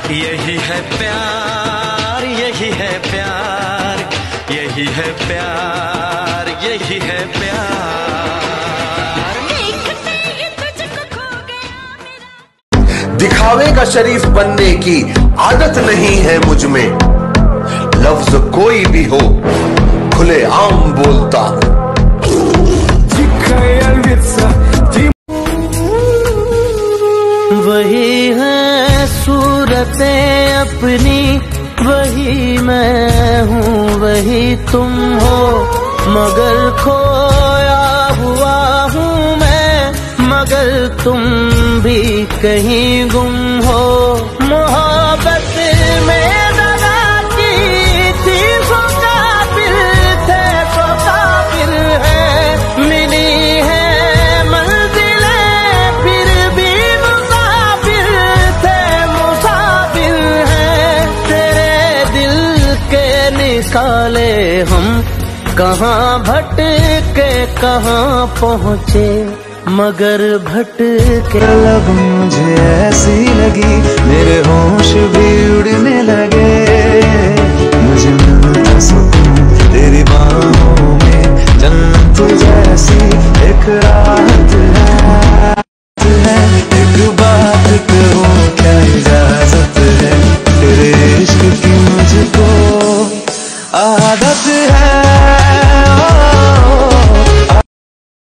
यही है प्यार, यही है प्यार, यही है प्यार, यही है प्यार। दिखावे का शरीफ बनने की आदत नहीं है मुझ में। लफ्ज कोई भी हो खुले आम बोलता हूं। वही है सूरतें अपनी, वही मैं हूँ वही तुम हो, मगर खोया हुआ हूँ मैं, मगर तुम भी कहीं गुम हो। मोहब्बत में दगा की थी सो काबिल थे, सो काबिल है, मिली है मंजिलें फिर भी मुसाफिर थे, मुसाफिर हैं। तेरे दिल के निकाले हम कहाँ भटके कहाँ पहुँचे, मगर भटके। लब मुझे ऐसी लगी मेरे होश भी उड़ने लगे, मुझे मिलता सुकून तेरी बाहों में, जन्नत जैसी एक